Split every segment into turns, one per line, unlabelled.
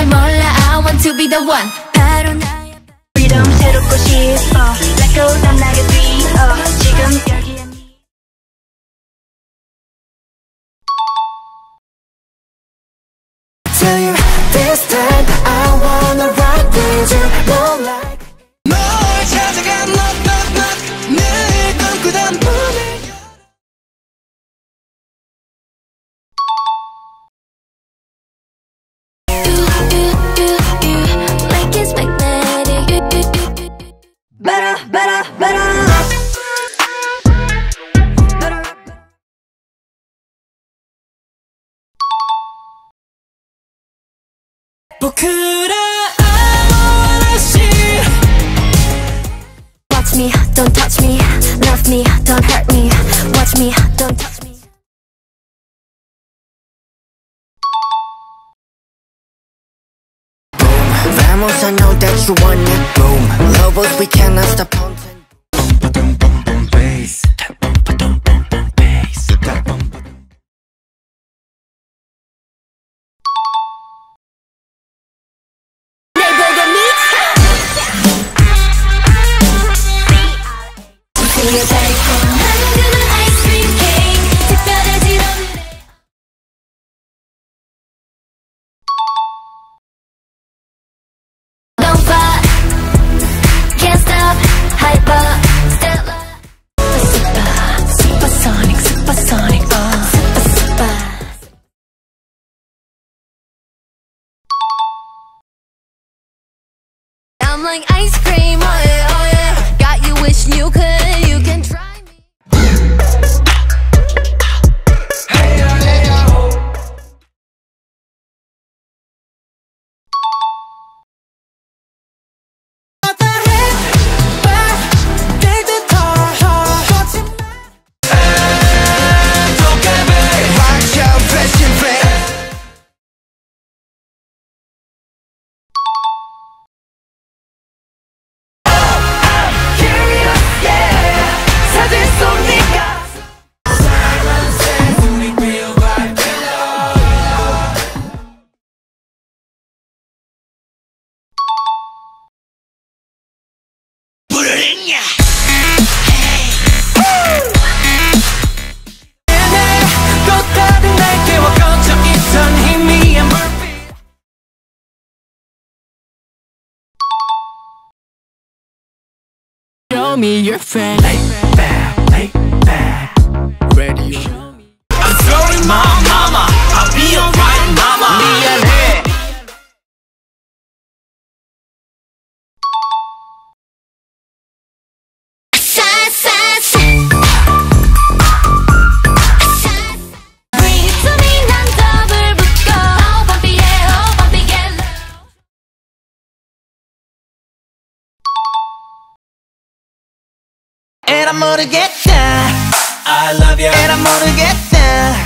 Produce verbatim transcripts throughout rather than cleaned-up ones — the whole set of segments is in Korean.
날 몰라 I want to be the one 바로 나야
freedom 새롭고 싶어 Let go 난 나를 뛰어 지금 여기에
Tell you this time I wanna ride with you More like 널 찾아가 knock knock knock 늘 꿈꾸던 문을
Better, better, better
보크라 I wanna see
Watch me, don't touch me Love me, don't hurt me Watch me, don't touch me
Boom, vamos, I know that you want it, boom Love us, we cannot stop counting Boom, boom, boom, bass Boom, boom, boom, boom, bass Boom, boom
I'm like ice cream, oh yeah, oh yeah. Got you wishing you could, you can try me.
Hey ya, hey ya, ho.
Show me your friend.
Lay back, lay back.
Ready?
I'm sorry, mom, mama. I'll be alright, mama. 미안해. And I'm gonna get down. I love you. And I'm gonna get down.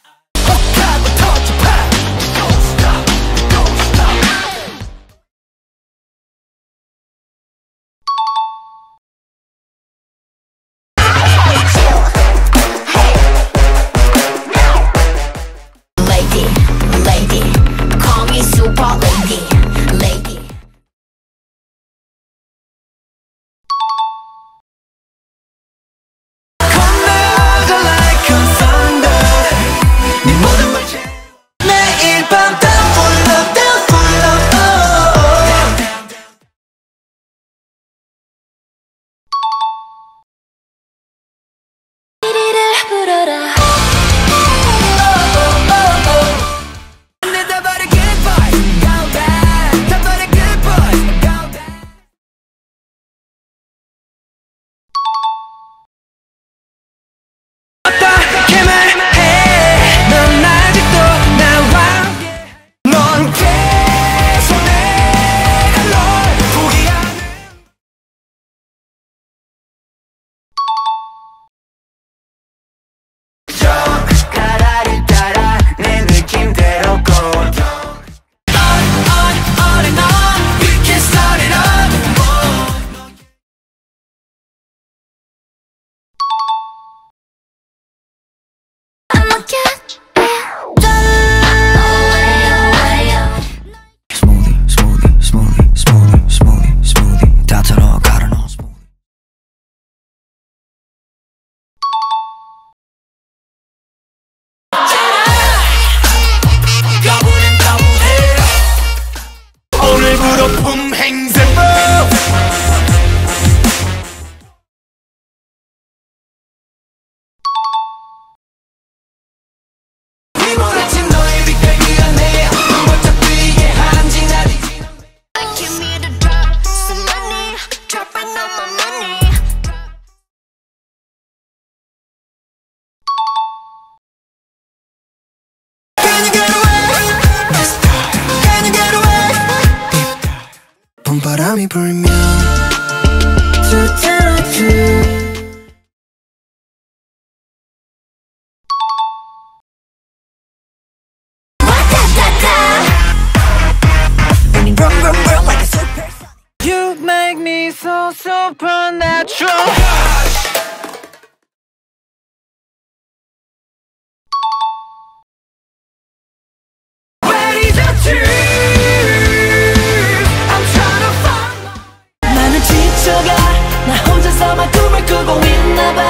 Lady, lady, call me super lady, lady.
Never get by, go back. 바람이 불면 두두두
You make me so supernatural. Ready to choose. I'm trying to find my... 나는 지쳐가 나 혼자서만 꿈을 꾸고 있나봐.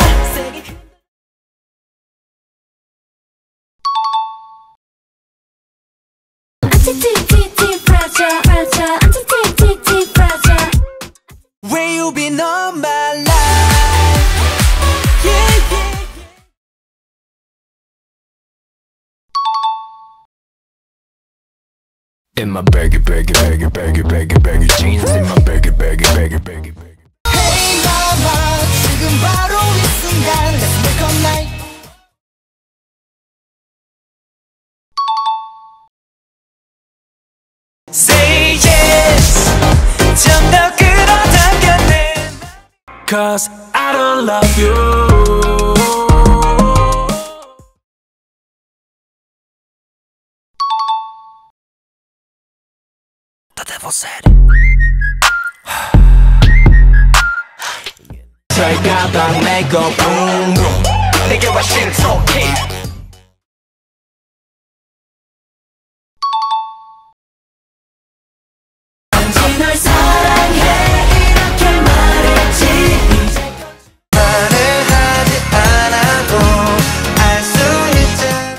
Will you be on my life? Yeah, yeah, yeah. In my baggy, baggy, baggy, baggy, baggy, baggy jeans. In my baggy, baggy, baggy, baggy, baggy. Hey mama, 지금 바로 이 순간. Let's make all night. Say yes. 좀 더 끌어당겼네. Cause I don't love you. The devil said 절가방 내고 boom boom 내게 와 신속해. 널 사랑해 이렇게 말했지. 말을 하지 않아도 알 수 있잖아.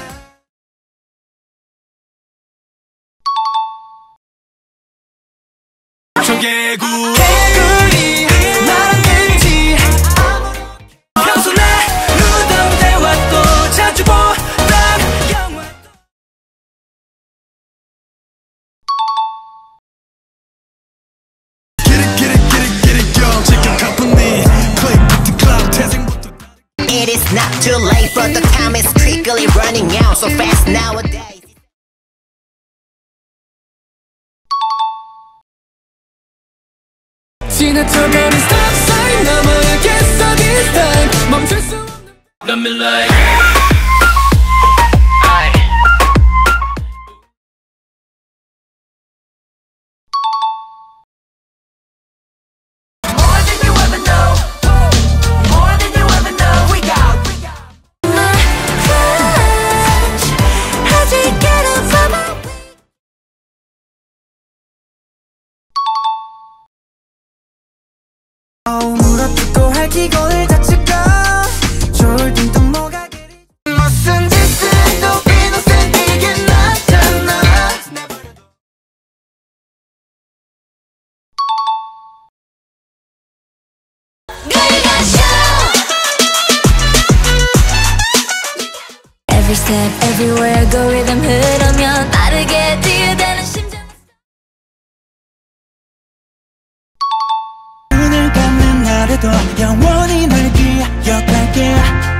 저 개구 개구리 나랑 왠지 평소 내 누던 대화 또 자주 보던 영화.
It is not too late, but the time is quickly running out so fast nowadays.
지나쳐가는 stop sign 넘어야겠어 this time. 멈출 수 없는 Let me like 물어뜯고 할 기권을 다칠까. 좋을 땐 또 뭐가 그리 무슨 짓을 또 innocent이게 나타나.
Every step, everywhere, go rhythm 흐르면 빠르게 뛰게 되는 심장.
눈을 감는 날에도 영원히 널 기억할게.